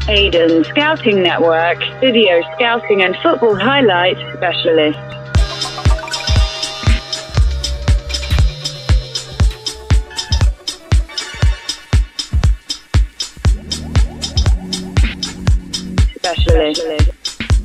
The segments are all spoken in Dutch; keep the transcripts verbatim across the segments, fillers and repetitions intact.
Aiden Scouting Network, video scouting and football highlight specialist. Specialist.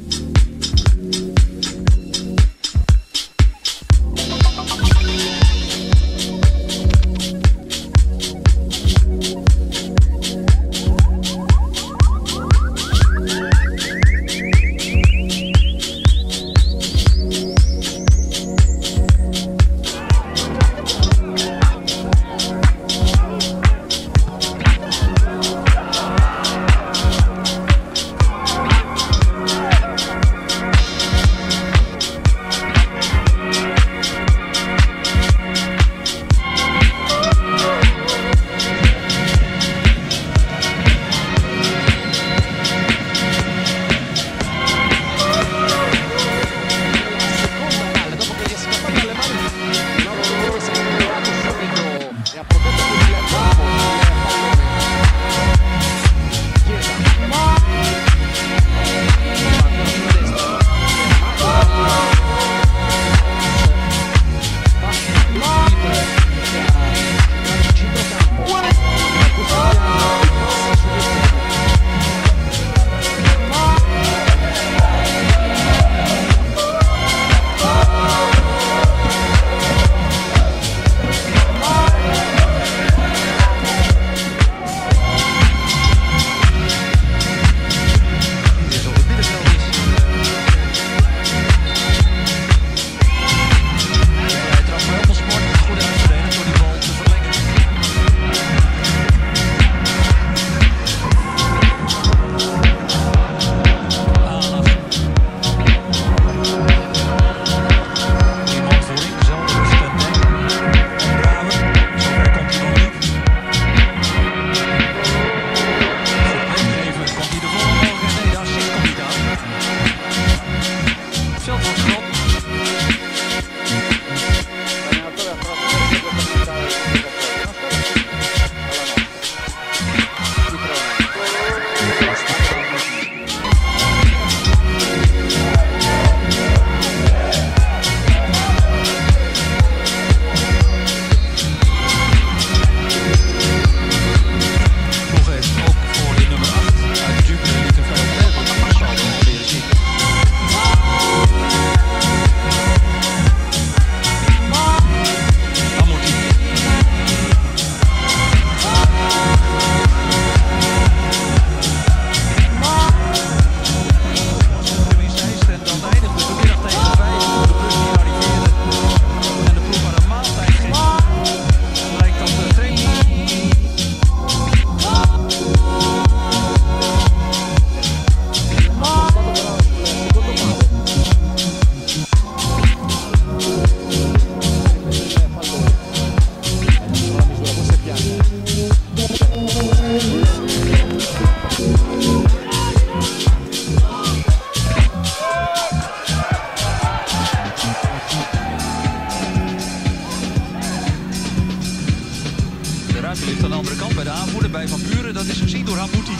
Ligt aan de andere kant bij de aanvoerder, bij Van Buren. Dat is gezien door Hammouti.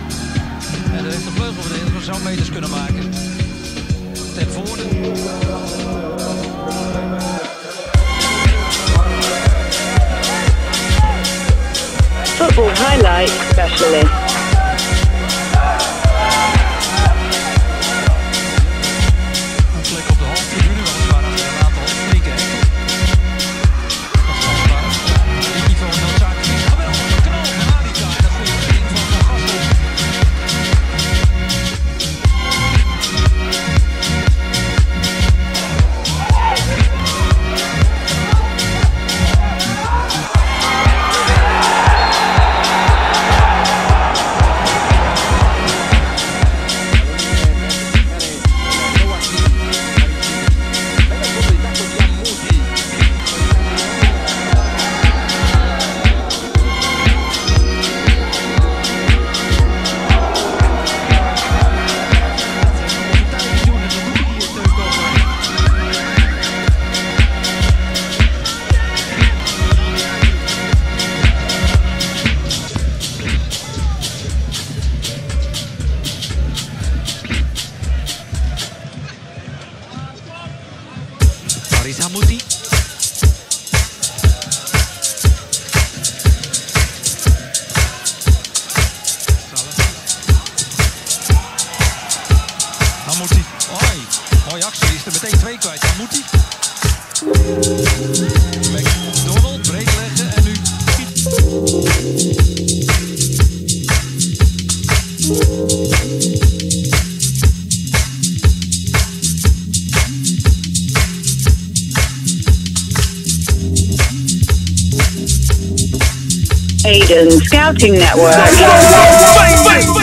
En dat heeft de vleugelverdediger zou meters kunnen maken. Ten voorde. Football highlight specialist. Een plek op de hoofdtribune, weliswaar achter een aantal flinke hekken. Dat is tastbaar. Dit niveau noodzakelijk is. Maar wel een knal van Marika en een goede redding van Van Gastel. Hammouti. Hammouti. Hoi. Mooie actie. Is er meteen twee kwijt. Hammouti. McDonald. Breed leggen. En nu Aiden Scouting Network. Bang, bang, bang.